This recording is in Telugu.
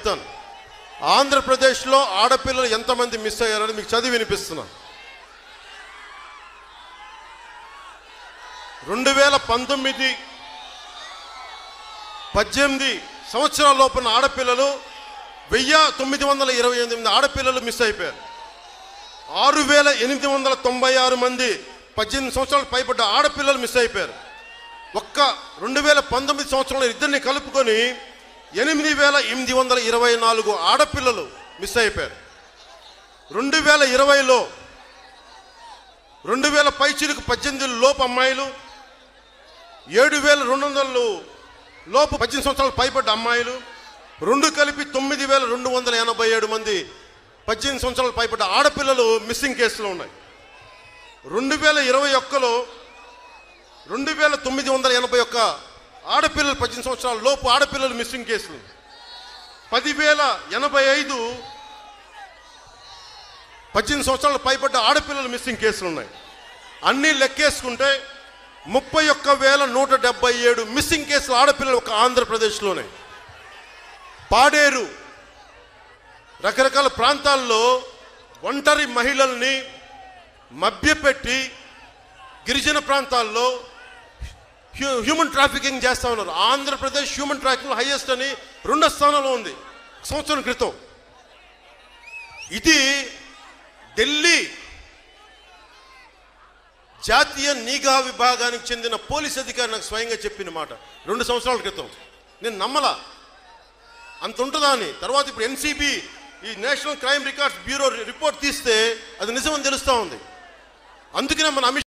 చెప్తాను. ఆంధ్రప్రదేశ్లో ఆడపిల్లలు ఎంతమంది మిస్ అయ్యారని మీకు చదివి వినిపిస్తున్నా. 2019-18 సంవత్సరాల లోపున ఆడపిల్లలు 1928 ఆడపిల్లలు మిస్ అయిపోయారు. 6896 మంది 18 సంవత్సరాలు పైబడ్డ ఆడపిల్లలు మిస్ అయిపోయారు. ఒక్క 2019 సంవత్సరంలో ఇద్దరిని కలుపుకొని 8824 ఆడపిల్లలు మిస్ అయిపోయారు. 2020లో 2000 పైచిలకు 18 లోపు అమ్మాయిలు, 7200 లోపు 18 సంవత్సరాలు పైబడ్డ అమ్మాయిలు, రెండు కలిపి 9287 మంది 18 సంవత్సరాలు పైబడ్డ ఆడపిల్లలు మిస్సింగ్ కేసులు ఉన్నాయి. 2021లో 2981 ఆడపిల్లలు 18 సంవత్సరాల లోపు ఆడపిల్లలు మిస్సింగ్ కేసులు, 10,085 18 సంవత్సరాలు పైబడ్డ ఆడపిల్లలు మిస్సింగ్ కేసులు ఉన్నాయి. అన్నీ లెక్కేసుకుంటే 31,177 మిస్సింగ్ కేసులు ఆడపిల్లలు ఒక ఆంధ్రప్రదేశ్లోనే. పాడేరు రకరకాల ప్రాంతాల్లో ఒంటరి మహిళల్ని మభ్యపెట్టి గిరిజన ప్రాంతాల్లో హ్యూమన్ ట్రాఫికింగ్ చేస్తూ ఉన్నారు. ఆంధ్రప్రదేశ్ హ్యూమన్ ట్రాఫికింగ్ హైయెస్ట్ అని 2వ స్థానంలో ఉంది సంవత్సరం క్రితం. ఇది ఢిల్లీ జాతీయ నిఘా విభాగానికి చెందిన పోలీస్ అధికారి నాకు స్వయంగా చెప్పిన మాట 2 సంవత్సరాల క్రితం. నేను నమ్మలా అంత ఉంటుందా అని. తర్వాత ఇప్పుడు ఎన్సీబీ, ఈ national crime records bureau report తీస్తే అది నిజమని తెలుస్తూ ఉంది. అందుకనే మన